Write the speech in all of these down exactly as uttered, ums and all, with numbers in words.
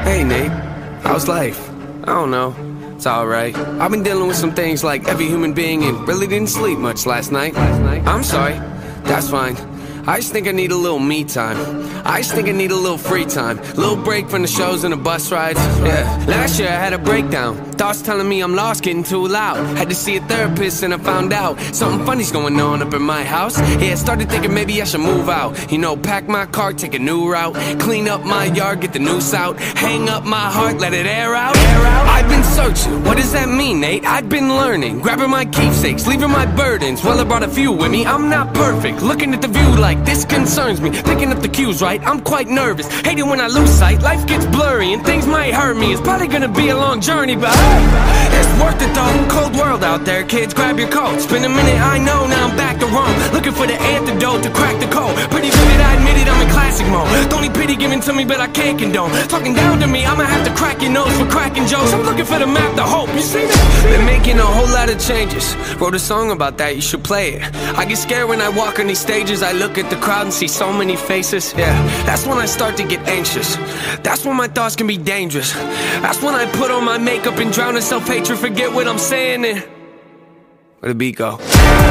Hey Nate, how's life? I don't know, it's alright. I've been dealing with some things like every human being and really didn't sleep much last night. I'm sorry, that's fine. I just think I need a little me time. I just think I need a little free time. A little break from the shows and the bus rides. Yeah. Last year I had a breakdown. Thoughts telling me I'm lost, getting too loud. Had to see a therapist and I found out something funny's going on up in my house. Yeah, started thinking maybe I should move out. You know, pack my car, take a new route. Clean up my yard, get the noose out. Hang up my heart, let it air out. Air out. I've been searching, what does that mean, Nate? I've been learning, grabbing my keepsakes, leaving my burdens. Well, I brought a few with me, I'm not perfect. Looking at the view like this concerns me. Picking up the cues right, I'm quite nervous. Hate it when I lose sight, life gets blurry and things might hurt me. It's probably gonna be a long journey, but hey, it's worth it though. Cold world out there, kids, grab your coat. It's been a minute, I know, now I'm back to Rome. Looking for the antidote to crack the code. Pretty vivid, I admit it, I'm in classic mode. Don't need pity given to me, but I can't condone. Talking down to me, I'ma have to crack your nose for cracking jokes. I'm looking for the map, the hope, you see that? Been making a whole lot of changes. Wrote a song about that, you should play it. I get scared when I walk on these stages. I look at the crowd and see so many faces. Yeah, that's when I start to get anxious. That's when my thoughts can be dangerous. That's when I put on my makeup and drown in self-hatred. Forget what I'm saying and where the beat go?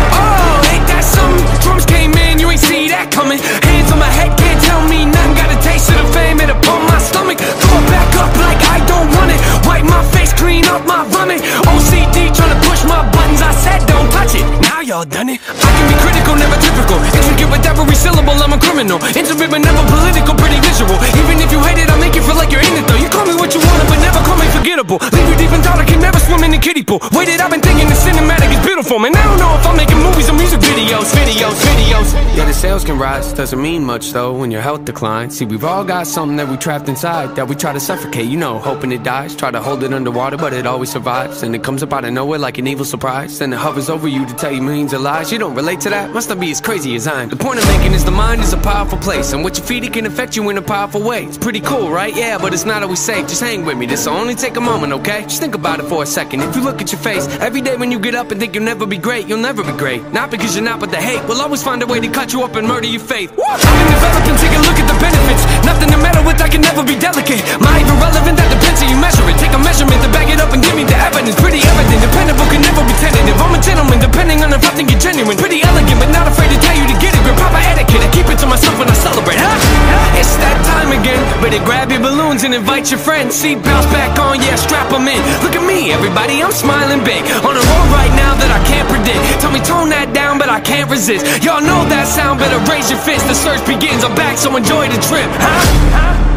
Oh, ain't that something? Drums came in, you ain't see that coming. Hands on my head, can't tell me nothing. Got a taste of the fame, it upon my stomach. Throw it back up like I don't want it. Wipe my face, clean up my vomit. O C D trying to push my buttons. I said don't touch it, now y'all done it. I can be critical, never typical. Intricate with every syllable, I'm a criminal. Intimate but never political, pretty visual. Even if you hate it, I'll make you feel like you're in it though. You call me what you want, but never call me forgettable. Leave you deep in thought, I can never swim in the kiddie pool. Waited, I've been thinking the cinematic is beautiful. Man, I don't know if I'm making movies or music videos. Videos, videos. Yeah, the sales can rise, doesn't mean much though when your health declines. See, we've all got something that we trapped inside that we try to suffocate, you know, hoping it dies. Try to hold it underwater, but it always survives. And it comes up out of nowhere like an evil surprise. Then it hovers over you to tell you millions of lies. You don't relate to that? Must not be as crazy as I am. The point I'm making is the mind is a powerful place, and what you feed it can affect you in a powerful way. It's pretty cool, right? Yeah, but it's not always safe. Just hang with me, this'll only take a moment, okay? Just think about it for a second. If you look at your face every day when you get up and think you'll never be great, you'll never be great. Not because you're not, but the hate will always find a way to cut you up and murder your faith. I've been developing, take a look at the benefits. Nothing to meddle with, I can never be delicate. My even relevant, that depends how you measure it. Take a measurement to back it up and give me the evidence. Pretty evident, dependable, can never be tentative. I'm a gentleman, depending on if I think you're genuine. Pretty elegant, but not afraid to tell you to get it. Grip proper etiquette, I keep it to myself when I celebrate, huh? It's that time again. Better grab your balloons and invite your friends. Seat belts back on, yeah, strap them in. Look at me, everybody, I'm smiling big. On a road right now that I can't predict. Tell me tone that down, but I can't resist. Y'all know that sound, better raise your fist. The search begins, I'm back, so enjoy the trip, huh? huh?